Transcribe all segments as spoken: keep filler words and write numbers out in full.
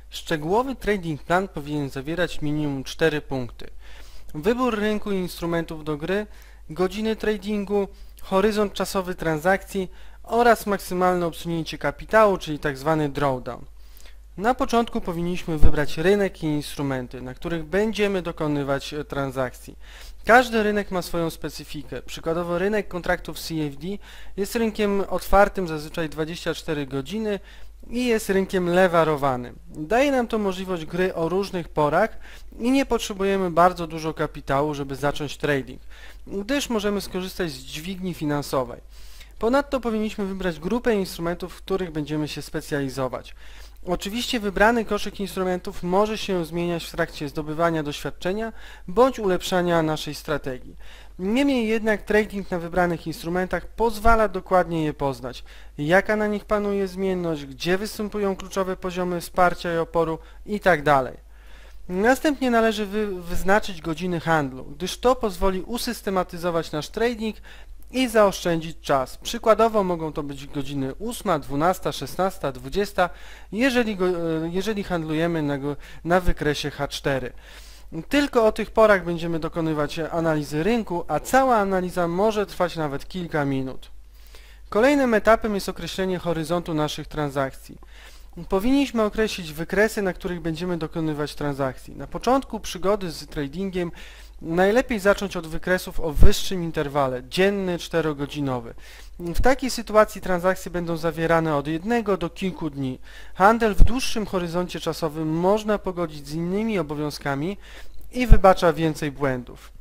Szczegółowy trading plan powinien zawierać minimum cztery punkty. Wybór rynku i instrumentów do gry, godziny tradingu, horyzont czasowy transakcji oraz maksymalne obsunięcie kapitału, czyli tzw. drawdown. Na początku powinniśmy wybrać rynek i instrumenty, na których będziemy dokonywać transakcji. Każdy rynek ma swoją specyfikę. Przykładowo rynek kontraktów C F D jest rynkiem otwartym zazwyczaj dwadzieścia cztery godziny i jest rynkiem lewarowanym. Daje nam to możliwość gry o różnych porach i nie potrzebujemy bardzo dużo kapitału, żeby zacząć trading, gdyż możemy skorzystać z dźwigni finansowej. Ponadto powinniśmy wybrać grupę instrumentów, w których będziemy się specjalizować. Oczywiście wybrany koszyk instrumentów może się zmieniać w trakcie zdobywania doświadczenia bądź ulepszania naszej strategii. Niemniej jednak trading na wybranych instrumentach pozwala dokładnie je poznać, jaka na nich panuje zmienność, gdzie występują kluczowe poziomy wsparcia i oporu itd. Następnie należy wy wyznaczyć godziny handlu, gdyż to pozwoli usystematyzować nasz trading i zaoszczędzić czas. Przykładowo mogą to być godziny ósma, dwunasta, szesnasta, dwudziesta, jeżeli, go, jeżeli handlujemy na, go, na wykresie H cztery. Tylko o tych porach będziemy dokonywać analizy rynku, a cała analiza może trwać nawet kilka minut. Kolejnym etapem jest określenie horyzontu naszych transakcji. Powinniśmy określić wykresy, na których będziemy dokonywać transakcji. Na początku przygody z tradingiem najlepiej zacząć od wykresów o wyższym interwale, dzienny, czterogodzinowy. W takiej sytuacji transakcje będą zawierane od jednego do kilku dni. Handel w dłuższym horyzoncie czasowym można pogodzić z innymi obowiązkami i wybacza więcej błędów.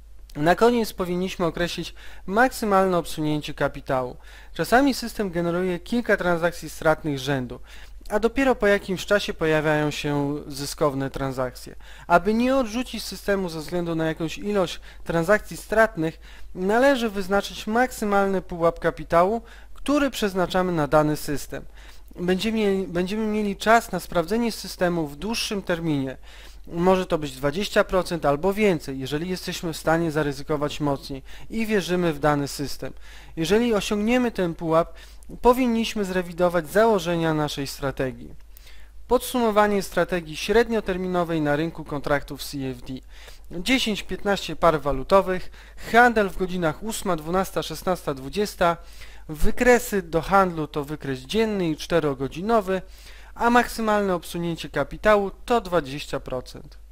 Na koniec powinniśmy określić maksymalne obsunięcie kapitału. Czasami system generuje kilka transakcji stratnych z rzędu, a dopiero po jakimś czasie pojawiają się zyskowne transakcje. Aby nie odrzucić systemu ze względu na jakąś ilość transakcji stratnych, należy wyznaczyć maksymalny pułap kapitału, który przeznaczamy na dany system. Będziemy mieli, będziemy mieli czas na sprawdzenie systemu w dłuższym terminie. Może to być dwadzieścia procent albo więcej, jeżeli jesteśmy w stanie zaryzykować mocniej i wierzymy w dany system. Jeżeli osiągniemy ten pułap, powinniśmy zrewidować założenia naszej strategii. Podsumowanie strategii średnioterminowej na rynku kontraktów C F D. dziesięć do piętnastu par walutowych, handel w godzinach ósma, dwunasta, szesnasta, dwudziesta, wykresy do handlu to wykres dzienny i czterogodzinowy, a maksymalne obsunięcie kapitału to dwadzieścia procent.